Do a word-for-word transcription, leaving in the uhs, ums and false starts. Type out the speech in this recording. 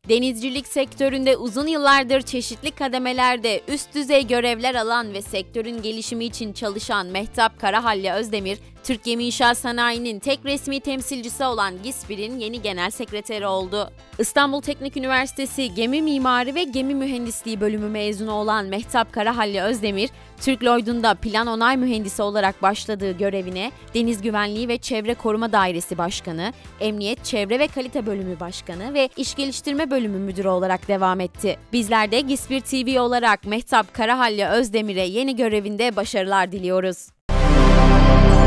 Denizcilik sektöründe uzun yıllardır çeşitli kademelerde üst düzey görevler alan ve sektörün gelişimi için çalışan Mehtap Karahalli Özdemir, Türk Gemi İnşaat Sanayi'nin tek resmi temsilcisi olan GİSPİR'in yeni genel sekreteri oldu. İstanbul Teknik Üniversitesi Gemi Mimari ve Gemi Mühendisliği bölümü mezunu olan Mehtap Karahalli Özdemir, Türk Lloyd'unda plan onay mühendisi olarak başladığı görevine Deniz Güvenliği ve Çevre Koruma Dairesi Başkanı, Emniyet Çevre ve Kalite Bölümü Başkanı ve İş Geliştirme Bölümü Müdürü olarak devam etti. Bizler de GİSPİR T V olarak Mehtap Karahalli Özdemir'e yeni görevinde başarılar diliyoruz.